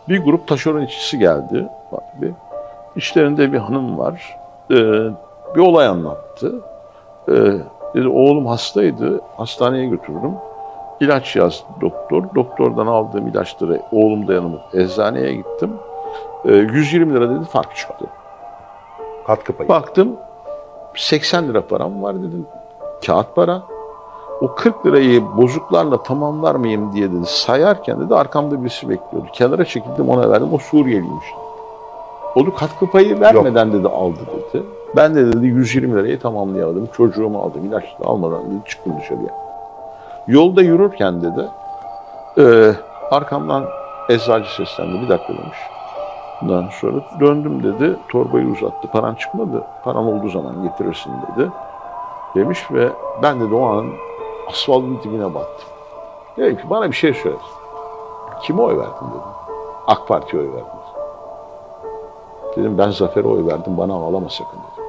Bir grup taşeron işçisi geldi. İçlerinde bir hanım var. Bir olay anlattı. Dedi oğlum hastaydı. Hastaneye götürdüm. İlaç yazdı doktor. Doktordan aldığım ilaçları oğlum dayanımı eczaneye gittim. 120 lira dedi fark çıktı. Katkı payı. Baktım 80 lira param var dedim. Kağıt para. O 40 lirayı bozuklarla tamamlar mıyım diye dedi. Sayarken dedi arkamda birisi bekliyordu. Kenara çekildim ona verdim. O Suriyeliymiş. O da katkı payı vermeden dedi aldı dedi. Ben de dedi 120 lirayı tamamlayamadım. Çocuğumu aldım. İlaçları almadan dedi çıktım dışarıya. Yolda yürürken dedi arkamdan eczacı seslendi. Bir dakika demiş. Ondan sonra döndüm dedi. Torbayı uzattı. Paran çıkmadı. Paran olduğu zaman getirirsin dedi. Demiş ve ben dedi o an asfaltın dibine battım. Dedim ki bana bir şey söyle. Kime oy verdin dedim. AK Parti'ye oy verdim. Dedim ben Zafer'e oy verdim bana ağlama sakın dedim.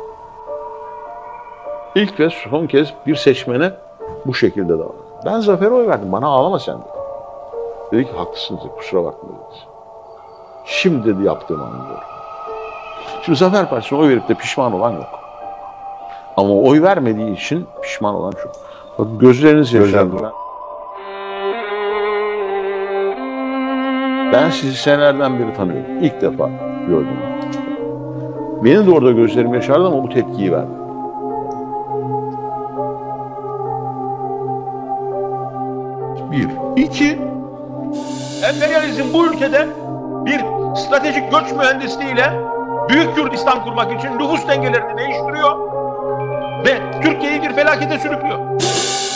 İlk ve son kez bir seçmene bu şekilde davrandım. Ben Zafer'e oy verdim bana ağlama sen dedi. Dedi ki haklısın dedi kusura bakma dedi. Şimdi dedi yaptığımı anlıyorum. Şimdi Zafer Partisi'ne oy verip de pişman olan yok. Ama oy vermediği için pişman olan çok. Bakın gözleriniz yaşardı. Ben sizi senelerden beri tanıyorum. İlk defa gördüm. Benim de orada gözlerim yaşardı ama bu tepkiyi verdi. Bir. İki, emperyalizm bu ülkede bir stratejik göç mühendisliğiyle Büyük Kürdistan kurmak için nüfus dengelerini değiştiriyor ve Türkiye'yi bir felakete sürüklüyor.